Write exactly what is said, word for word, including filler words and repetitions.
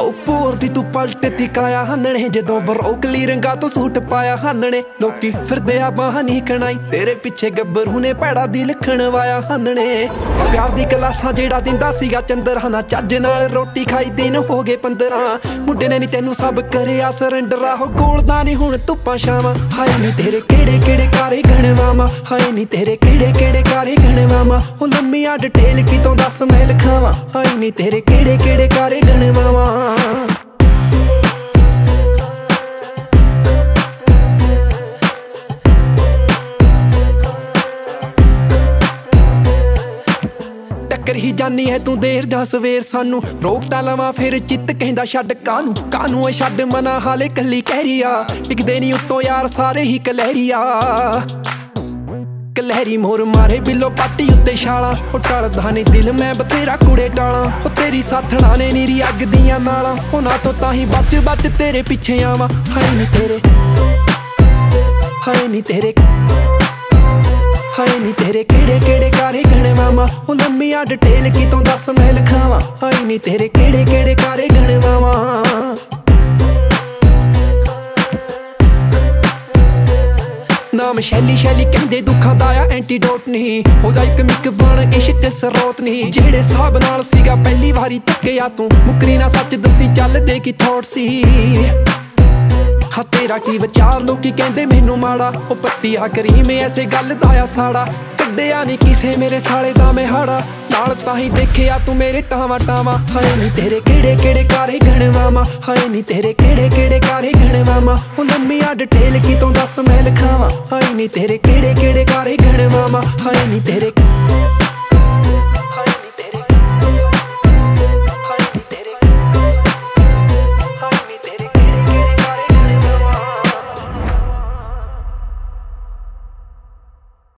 ਉੱਪਰ ਦੀ ਤੂੰ ਪਲਟ ਤਿਕਾਇਆ ਹੰਨਣੇ ਜਦੋਂ ਬਰੋਕਲੀ ਰੰਗਾ ਤੋਂ ਸੂਟ ਪਾਇਆ ਹੰਨਣੇ ਲੋਕੀ ਫਿਰਦੇ ਆ ਬਾਹਾਂ ਨਹੀਂ ਕਣਾਈ ਤੇਰੇ ਪਿੱਛੇ ਗੱਭਰੂ ਨੇ ਭੈੜਾ ਦੀ ਲਿਖਣ ਵਾਇਆ ਹੰਨਣੇ ਪਿਆਰ ਦੀ ਕਲਾਸਾਂ ਜਿਹੜਾ ਦਿੰਦਾ ਸੀਗਾ ਚੰਦਰਾਂ ਨਾ ਚੱਜ ਨਾਲ ਰੋਟੀ ਖਾਈ ਦਿਨ ਹੋ ਗਏ ਪੰਦਰਾਂ ਮੁੰਡੇ ਨੇ ਨੀ ਤੈਨੂੰ ਸਭ ਕਰਿਆ ਸਰੈਂਡਰ ਆਹੋ ਗੋਲਦਾ ਨੀ ਹੁਣ ਧੁੱਪਾਂ ਛਾਵਾਂ ਹਾਏ ਨੀ ਤੇਰੇ ਕਿਹੜੇ ਕਿਹੜੇ ਕਾਰੇ ਗਣਵਾਵਾਂ ਹਾਏ ਨੀ ਤੇਰੇ ਕਿਹੜੇ ਕਿਹੜੇ ਕਾਰੇ ਗਣਵਾਵਾਂ ਉਹ ਲੰਮੀਆਂ ਡਿਟੇਲ ਕਿਤੋਂ ਦੱਸ ਮੈਂ ਲਿਖਾਵਾਂ ਹਾਏ ਨੀ ਤੇਰੇ ਕਿਹੜੇ ਕਿਹੜੇ ਕਾਰੇ ਗਣਵਾਵਾਂ ਟੱਕਰ ਹੀ ਜਾਨੀ ਹੈ ਤੂੰ ਦੇਰ ਜਾਂ ਸਵੇਰ ਸਾਨੂੰ ਰੋਕ ਤਾਂ ਲਵਾਂ ਫਿਰ ਚਿੱਤ ਕਹਿੰਦਾ ਛੱਡ ਕਾਨੂੰ ਕਾਨੂੰ ਏ ਛੱਡ ਮਨਾ ਹਾਲੇ ਕੱਲੀ ਕਹਿਰੀਆ ਟਿਕਦੇ ਨਹੀਂ ਉੱਤੋਂ ਯਾਰ ਸਾਰੇ ਹੀ ਕਲਹਿਰੀਆ ਕਲਹਿਰੀ ਮੋਰ ਮਾਰੇ ਬਿੱਲੋ ਪਾਟੀ ਉੱਤੇ ਛਾਲਾ ਉਹ ਟਲਦਾ ਨੀ ਦਿਲ ਮੈਂ ਬਤੇਰਾ ਕੁੜੇ ਟਾਲਾਂ ਉਹ ਤੇਰੀ ਸਾਥਣਾ ਨੇ ਨੀਰੀ ਅੱਗ ਦੀਆਂ ਨਾਲਾਂ ਉਹਨਾਂ ਤੋਂ ਤਾਂ ਹੀ ਬਚ ਬਚ ਤੇਰੇ ਪਿੱਛੇ ਆਵਾਂ ਹਾਏ ਨੀ ਤੇਰੇ ਹਾਏ ਨੀ ਤੇਰੇ ਹਾਏ ਨੀ ਤੇਰੇ ਕਿਹੜੇ ਕਿਹੜੇ ਕਾਰੇ ਗਣਵਾਵਾਂ ਉਹ ਲੰਮੀਆਂ ਡਿਟੇਲ ਕਿਤੋਂ ਦੱਸ ਮੈਂ ਲਿਖਾਵਾਂ ਹਾਏ ਨੀ ਤੇਰੇ ਕਿਹੜੇ ਕਿਹੜੇ ਕਾਰੇ ਗਣਵਾਵਾਂ ਨਾਮ ਸ਼ੈਲੀ ਸ਼ੈਲੀ ਕਹਿੰਦੇ ਦੁੱਖਾਂ ਦਾ ਆ ਐਂਟੀਡੋਟ ਨਹੀਂ ਉਹਦਾ ਇੱਕ ਮਿੱਕ ਬਣ ਇਸ਼ਕ ਸਰੋਤ ਨਹੀਂ ਜਿਹੜੇ ਹਿਸਾਬ ਨਾਲ ਸੀਗਾ ਪਹਿਲੀ ਵਾਰੀ ਤੱਕਿਆ ਤੂੰ ਮੁਕਰੀ ਨਾ ਸੱਚ ਦੱਸੀ ਚੱਲਦੇ ਕੀ ਥੋਟ ਸੀ ਹਾਂ ਤੇਰਾ ਕੀ ਵਿਚਾਰ ਲੋਕੀ ਕਹਿੰਦੇ ਮੈਨੂੰ ਮਾੜਾ ਉਹ ਪੱਤੀਆ ਕਰੀਮ ਐਸੇ ਗੱਲ ਦਾ ਆ ਸਾੜਾ ਕੱਢਿਆ ਨੀ ਕਿਸੇ ਮੇਰੇ ਸਾਲੇ ਦਾ ਮੈਂ ਹਾੜਾ ਨਾਲ ਤਾਂ ਹੀ ਦੇਖਿਆ ਤੂੰ ਮੇਰੇ ਟਾਵਾਂ ਟਾਵਾਂ ਹਾਏ ਨੀ ਤੇਰੇ ਕਿਹੜੇ ਕਿਹੜੇ ਕਾਰੇ ਗਣਵਾਵਾਂ ਹਾਏ ਨੀ ਤੇਰੇ ਕਿਹੜੇ ਕਿਹੜੇ ਕਾਰੇ ਗਣਵਾਵਾਂ ਉਹ ਲੰਮੀਆਂ ਡਿਟੇਲ ਕਿਤੋਂ ਦੱਸ ਮੈਂ ਲਿਖਾਵਾਂ ਹਾਏ ਨੀ ਤੇਰੇ ਕਿਹੜੇ ਕਿਹੜੇ ਕਾਰੇ ਗਣਵਾਵਾਂ ਹਾਏ ਨੀ ਤੇਰੇ